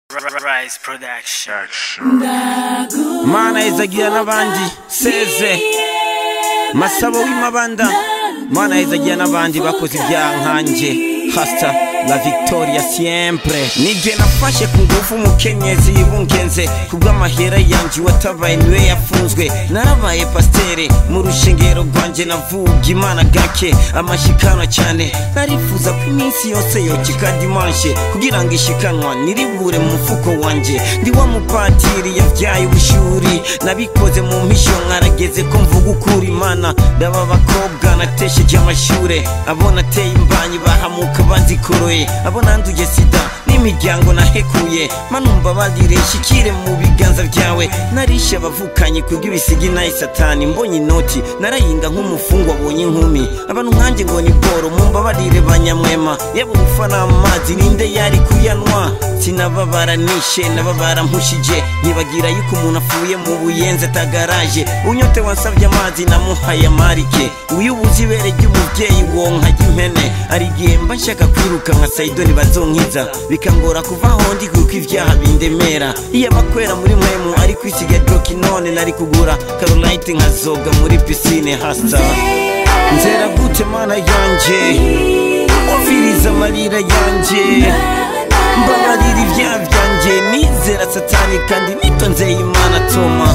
Rise Production. Mana izagira n'abandi seze Masabo w'imabanda Mana izagira n'abandi bakoze ibyaha nkanje Hasta la victoria siempre. Nije nafashe ku ngufu umukenyezi yibungenze kubw'amahera yanje watabaye niwe yafunzwe. Narabaye pastere mu rushengero rwanje navuga Imana gake amashikana cyane. Narifuza ko iminsi yose yokika dimanche kugira ngo ishikanwa niribure mu mufuko wanje. Ndi wa mupatiri yavyaye ubushuri nabikoze mu mpisho nkarageze ko mvuga ukuri Imana. Ndaba bakobwa natesheje amashure abona teye imbanyi bahamuka banzikoroye abona nduye sida n'imiryango nahekuye manumva badire shikire mu biganza byawe. Narishe abavukanye kubw'ibisigi nayi satani mbonye inoti narayinga nk'umufungwa abonye inkumi. Abantu nkanje ngo ni boro mumba badire banyamwema yabo ufana amazi ninde yari kuyanwa. Sinababara nishe nababara mpushije nyibagira yuko umuntu afuye mu buyenze atagaraje. Unyote wansabye amazi namuhaye amarike uyubuzi bere ry'umuvyeyi wonka ry'impene. Arigihe mba nshaka kwiruka nka Saidoni bazonkiza bikangora kuva aho ndi kuko ivyaha bindemera. Iyo abakwera muri mwemu ari kwisiga droki none nari kugura Carolite nkazoga muri piscine hasta. Nzera gute Mana yanje ufiriza amarira yanje mbabarira ivyaha vyanje nizera satani kandi nitonzeye Imana toma.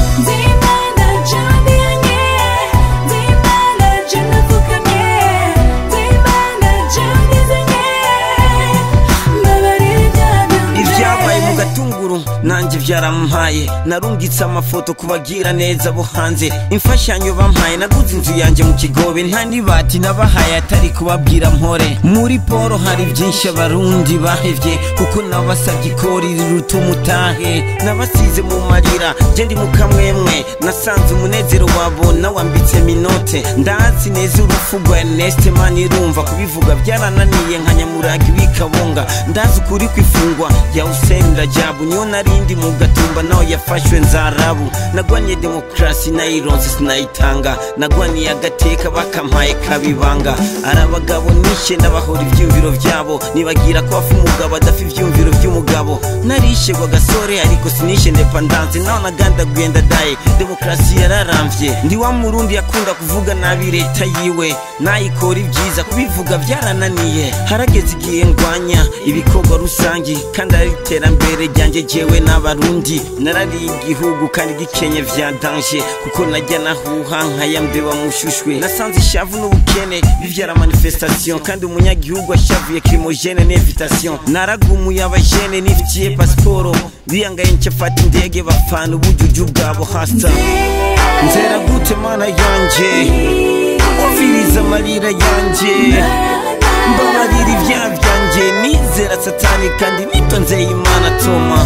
Nanje vyarampaye narungitse amafoto kubagira neza bo hanze. Imfashanyo bampaye naguze inzu yanje mu Kigobe nta nibati nabahaye atari kubabwira mpore. Muri poro hari byinshi abarundi bahevye kuko nabasavye ikori rirutumutahe. Nabasize mu marira je ndi mukamwemwe nasanze umunezero wabo nawambitse minote. Ndazi neza urufu rwa Ernest Manirumva kubivuga byarananiye nka Nyamuragi bikabonga. Ndazi ukuri kwifungwa ya Hussein Rajabu niyo narindi mu Gatumba naho yafashwe nzarabu. Nagwanye demokrasi nayironse sinayitanga nagwaniye agateka bakampaye kabibanga. Arabagabo nishe nabahora ivyumviro vyabo nibagira ko afu umugabo adafi ivyumviro by'umugabo. Narishe kwa gasore ariko sinishe independence naho naganda gwenda daye demokrasi yararamvye. Ndi wa Murundi yakunda kuvuga nabi leta yiwe nayikora ibyiza kubivuga byarananiye. Harageze igihe ngwanya ibikorwa rusangi kandi ari iterambere ryanje jewe n'abarundi. Narari igihugu kandi gikenye vya danger kuko najya nahuha nkayambewa mushushwe. Nasanze ishavu n'ubukene bivyara manifestation kandi umunyagihugu ashavuye crimogene n'invitation. Naragumuye abajene nifitiye passport biyangaye ncafata indege bafana ubujuju bwabo hasta. Nzera gute Mana yanje ufiriza amarira yanje mbabarira ivyaha vyanje nizera satani kandi nitonzeye Imana toma.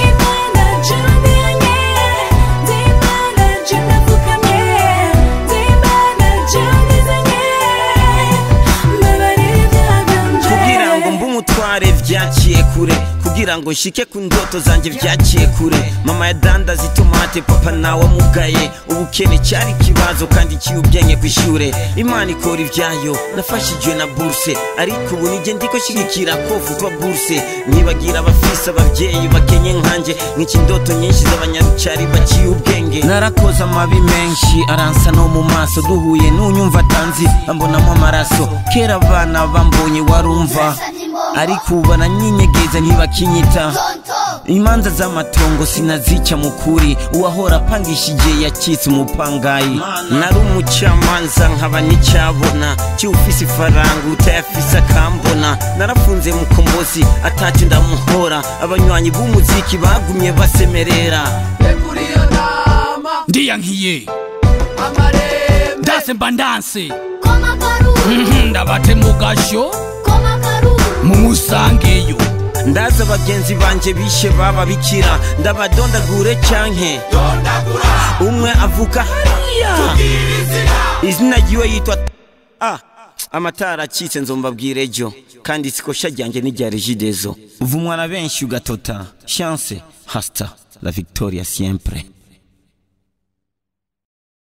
Kugira ngo mbumutware vyaciye kure kugira ngo nshike ku ndoto zanje vyaciye kure. Mama yadandaza itomate papa nawe amugaye ubukene cyari kibazo kandi kiyubyenye kwishure. Imana ikora ivyayo nafashijwe na bourse ariko ubu nije ndiko shigikira ko futwa bourse. Nibagira abafisa abavyeyi bakenye nkanje nk'indoto nyinshi z'abanyarucari baciye ubwenge. Narakoze amabi menshi aransa no mu maso duhuye n'unyumva tanzi ambonamo amaraso. Kera abana bambonye warumva ariko ubu nanyinyegeza ntibakinyita. Imanza z'amatongo sinazica mukuri uwahora apangishije yakitse umupangayi. Nari umucamanza nkaba nicyabona cyufise ifaranga utayafise akambona. Narafunze mukombozi atacu ndamuhora abanywanyi b'umuziki bagumye basemerera. Ndiyankiye dance mbandanse ndabate mugasho mumusangeyo. Ndaza bagenzi banje bishe baba bikira ndabadondagure canke umwe avuka hariya izina ryiwe yitwa amatara acitse nzombabwire ejo kandi sikosha ryanje n'irya Regideso. Uvumwa na benshi ugatota chance hasta la victoria siempre.